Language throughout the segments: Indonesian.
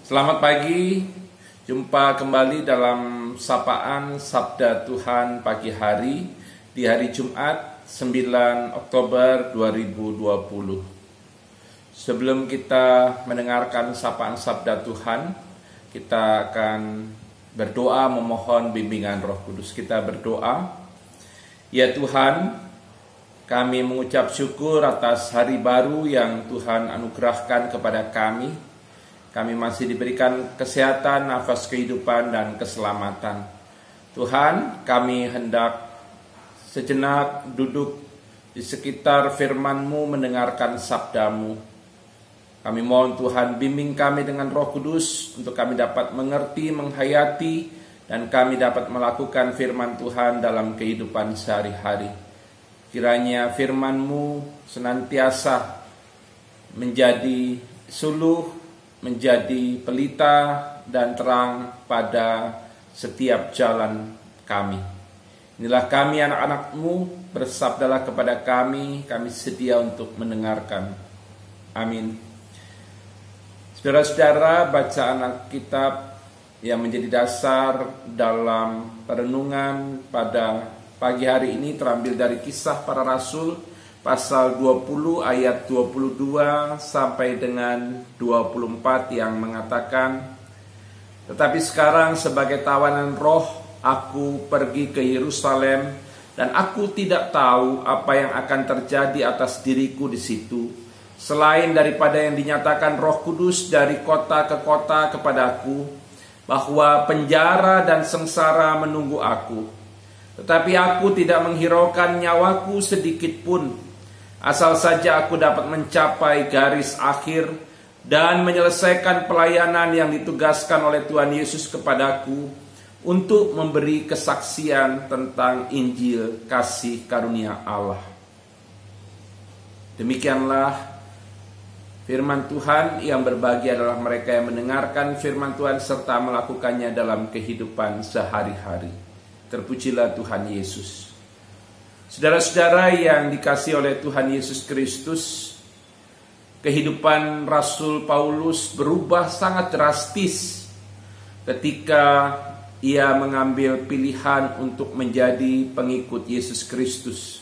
Selamat pagi, jumpa kembali dalam sapaan Sabda Tuhan pagi hari di hari Jumat 9 Oktober 2020. Sebelum kita mendengarkan sapaan Sabda Tuhan, kita akan berdoa memohon bimbingan Roh Kudus. Kita berdoa. Ya Tuhan, kami mengucap syukur atas hari baru yang Tuhan anugerahkan kepada kami. Kami masih diberikan kesehatan, nafas kehidupan, dan keselamatan. Tuhan, kami hendak sejenak duduk di sekitar firman-Mu, mendengarkan sabda-Mu. Kami mohon Tuhan, bimbing kami dengan Roh Kudus untuk kami dapat mengerti, menghayati, dan kami dapat melakukan firman Tuhan dalam kehidupan sehari-hari. Kiranya firman-Mu senantiasa menjadi suluh, menjadi pelita dan terang pada setiap jalan kami. Inilah kami anak-anak-Mu, bersabdalah kepada kami sedia untuk mendengarkan. Amin. Saudara-saudara, bacaan Alkitab yang menjadi dasar dalam perenungan pada pagi hari ini terambil dari Kisah Para Rasul pasal 20 ayat 22 sampai dengan 24 yang mengatakan, "Tetapi sekarang sebagai tawanan roh aku pergi ke Yerusalem dan aku tidak tahu apa yang akan terjadi atas diriku di situ, selain daripada yang dinyatakan Roh Kudus dari kota ke kota kepadaku, bahwa penjara dan sengsara menunggu aku. Tetapi aku tidak menghiraukan nyawaku sedikit pun, asal saja aku dapat mencapai garis akhir dan menyelesaikan pelayanan yang ditugaskan oleh Tuhan Yesus kepadaku untuk memberi kesaksian tentang Injil kasih karunia Allah." Demikianlah firman Tuhan. Yang berbahagia adalah mereka yang mendengarkan firman Tuhan serta melakukannya dalam kehidupan sehari-hari. Terpujilah Tuhan Yesus. Saudara-saudara yang dikasihi oleh Tuhan Yesus Kristus, kehidupan Rasul Paulus berubah sangat drastis ketika ia mengambil pilihan untuk menjadi pengikut Yesus Kristus.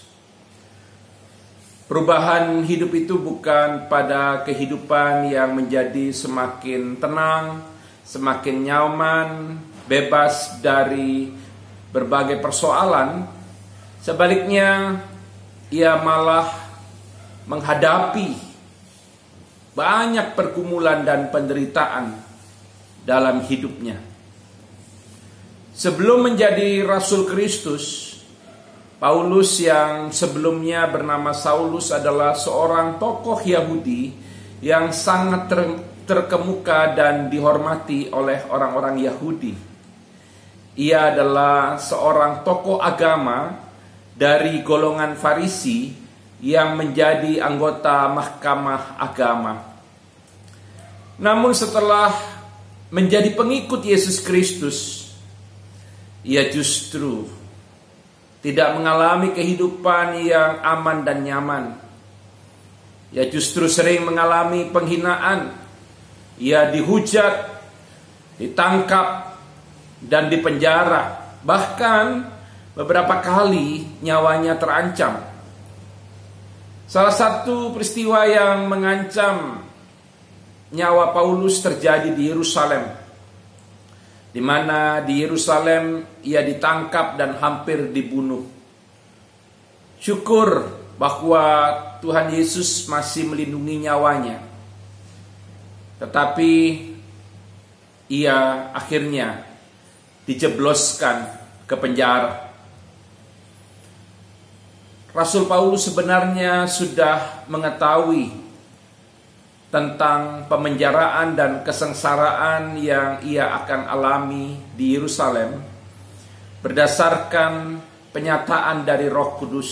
Perubahan hidup itu bukan pada kehidupan yang menjadi semakin tenang, semakin nyaman, bebas dari berbagai persoalan. Sebaliknya, ia malah menghadapi banyak pergumulan dan penderitaan dalam hidupnya. Sebelum menjadi Rasul Kristus, Paulus yang sebelumnya bernama Saulus adalah seorang tokoh Yahudi yang sangat terkemuka dan dihormati oleh orang-orang Yahudi. Ia adalah seorang tokoh agama dari golongan Farisi yang menjadi anggota Mahkamah Agama. Namun setelah menjadi pengikut Yesus Kristus, ia justru tidak mengalami kehidupan yang aman dan nyaman. Ia justru sering mengalami penghinaan. Ia dihujat, ditangkap, dan dipenjara. Bahkan beberapa kali nyawanya terancam. Salah satu peristiwa yang mengancam nyawa Paulus terjadi di Yerusalem, di mana di Yerusalem ia ditangkap dan hampir dibunuh. Syukur bahwa Tuhan Yesus masih melindungi nyawanya. Tetapi ia akhirnya dijebloskan ke penjara. Rasul Paulus sebenarnya sudah mengetahui tentang pemenjaraan dan kesengsaraan yang ia akan alami di Yerusalem berdasarkan penyataan dari Roh Kudus.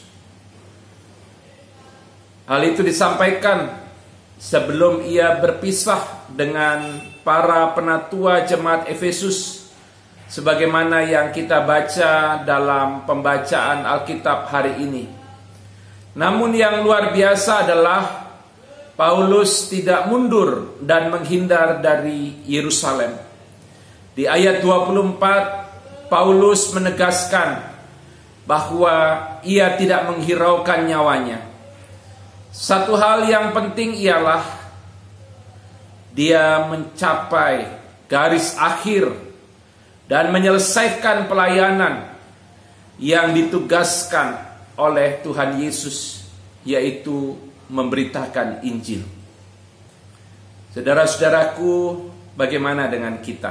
Hal itu disampaikan sebelum ia berpisah dengan para penatua jemaat Efesus, sebagaimana yang kita baca dalam pembacaan Alkitab hari ini. Namun yang luar biasa adalah Paulus tidak mundur dan menghindar dari Yerusalem. Di ayat 24, Paulus menegaskan bahwa ia tidak menghiraukan nyawanya. Satu hal yang penting ialah dia mencapai garis akhir dan menyelesaikan pelayanan yang ditugaskan oleh Tuhan Yesus, yaitu memberitakan Injil. Saudara-saudaraku, bagaimana dengan kita?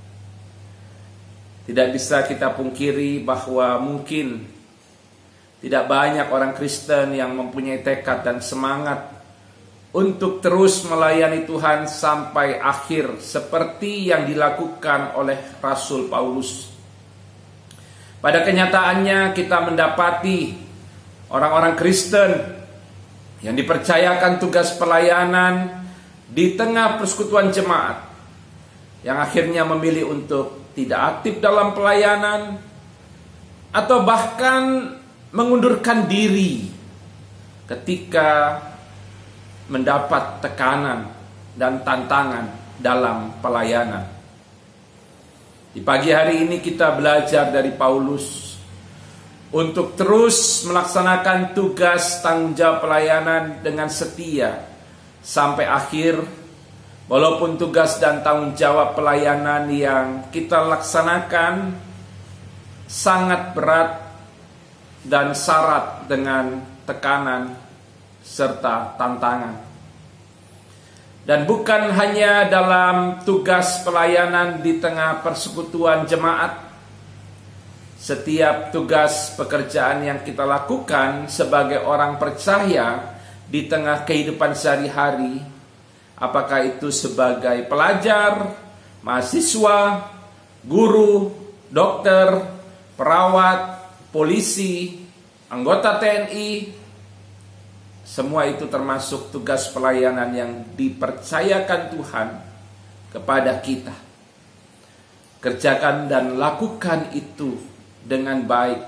Tidak bisa kita pungkiri bahwa mungkin tidak banyak orang Kristen yang mempunyai tekad dan semangat untuk terus melayani Tuhan sampai akhir seperti yang dilakukan oleh Rasul Paulus. Pada kenyataannya kita mendapati orang-orang Kristen yang dipercayakan tugas pelayanan di tengah persekutuan jemaat yang akhirnya memilih untuk tidak aktif dalam pelayanan atau bahkan mengundurkan diri ketika mendapat tekanan dan tantangan dalam pelayanan. Di pagi hari ini kita belajar dari Paulus untuk terus melaksanakan tugas tanggung jawab pelayanan dengan setia sampai akhir, walaupun tugas dan tanggung jawab pelayanan yang kita laksanakan sangat berat dan syarat dengan tekanan serta tantangan. Dan bukan hanya dalam tugas pelayanan di tengah persekutuan jemaat, setiap tugas pekerjaan yang kita lakukan sebagai orang percaya di tengah kehidupan sehari-hari, apakah itu sebagai pelajar, mahasiswa, guru, dokter, perawat, polisi, anggota TNI, semua itu termasuk tugas pelayanan yang dipercayakan Tuhan kepada kita. Kerjakan dan lakukan itu dengan baik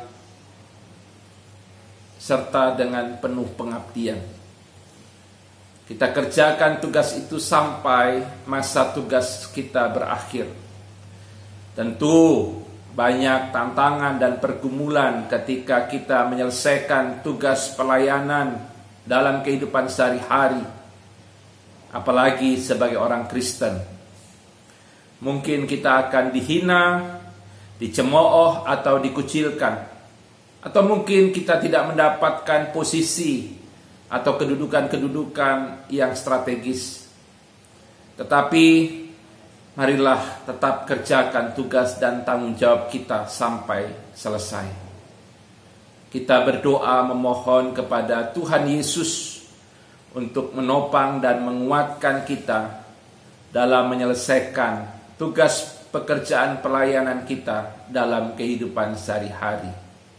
serta dengan penuh pengabdian. Kita kerjakan tugas itu sampai masa tugas kita berakhir. Tentu banyak tantangan dan pergumulan ketika kita menyelesaikan tugas pelayanan dalam kehidupan sehari-hari, apalagi sebagai orang Kristen. Mungkin kita akan dihina, dicemooh atau dikucilkan, atau mungkin kita tidak mendapatkan posisi atau kedudukan-kedudukan yang strategis. Tetapi marilah tetap kerjakan tugas dan tanggung jawab kita sampai selesai. Kita berdoa memohon kepada Tuhan Yesus untuk menopang dan menguatkan kita dalam menyelesaikan tugas pekerjaan pelayanan kita dalam kehidupan sehari-hari.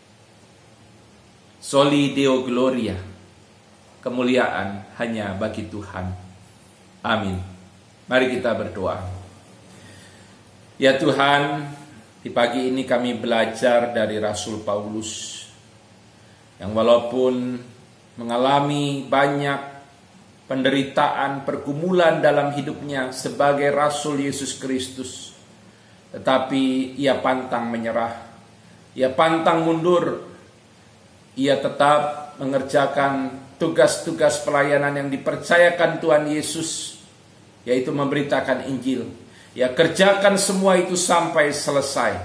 Soli Deo Gloria, kemuliaan hanya bagi Tuhan. Amin. Mari kita berdoa. Ya Tuhan, di pagi ini kami belajar dari Rasul Paulus, yang walaupun mengalami banyak penderitaan, pergumulan dalam hidupnya sebagai Rasul Yesus Kristus, tetapi ia pantang menyerah, ia pantang mundur, ia tetap mengerjakan tugas-tugas pelayanan yang dipercayakan Tuhan Yesus, yaitu memberitakan Injil. Ia kerjakan semua itu sampai selesai.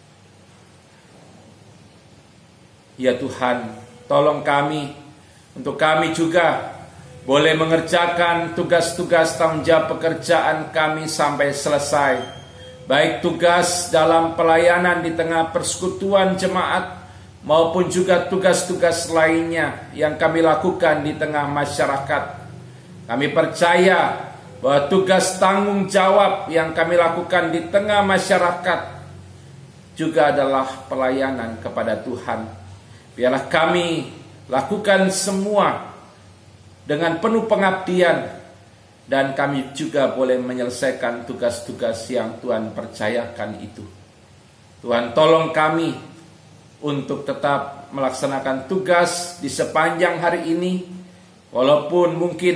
Ya Tuhan, tolong kami, untuk kami juga boleh mengerjakan tugas-tugas tanggung jawab pekerjaan kami sampai selesai. Baik tugas dalam pelayanan di tengah persekutuan jemaat, maupun juga tugas-tugas lainnya yang kami lakukan di tengah masyarakat. Kami percaya bahwa tugas tanggung jawab yang kami lakukan di tengah masyarakat juga adalah pelayanan kepada Tuhan. Biarlah kami lakukan semua dengan penuh pengabdian, dan kami juga boleh menyelesaikan tugas-tugas yang Tuhan percayakan itu. Tuhan tolong kami untuk tetap melaksanakan tugas di sepanjang hari ini, walaupun mungkin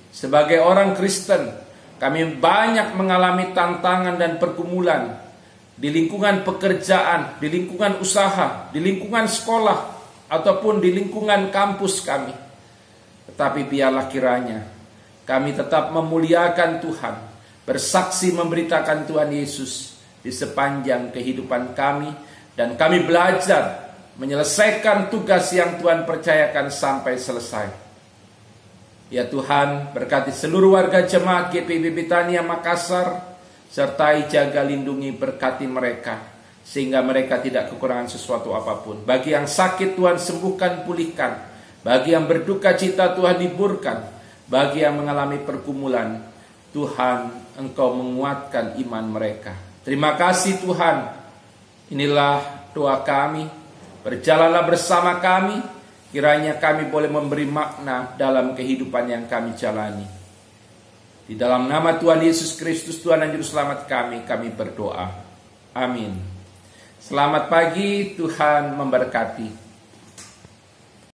Sebagai orang Kristen, kami banyak mengalami tantangan dan pergumulan di lingkungan pekerjaan, di lingkungan usaha, di lingkungan sekolah, ataupun di lingkungan kampus kami. Tetapi biarlah kiranya kami tetap memuliakan Tuhan, bersaksi memberitakan Tuhan Yesus di sepanjang kehidupan kami, dan kami belajar menyelesaikan tugas yang Tuhan percayakan sampai selesai. Ya Tuhan, berkati seluruh warga jemaat GPIB Betania Makassar, sertai jaga lindungi berkati mereka, sehingga mereka tidak kekurangan sesuatu apapun. Bagi yang sakit Tuhan sembuhkan, pulihkan. Bagi yang berduka cita Tuhan hiburkan. Bagi yang mengalami pergumulan, Tuhan Engkau menguatkan iman mereka. Terima kasih Tuhan. Inilah doa kami. Berjalanlah bersama kami. Kiranya kami boleh memberi makna dalam kehidupan yang kami jalani. Di dalam nama Tuhan Yesus Kristus, Tuhan dan Juru Selamat kami berdoa. Amin. Selamat pagi, Tuhan memberkati.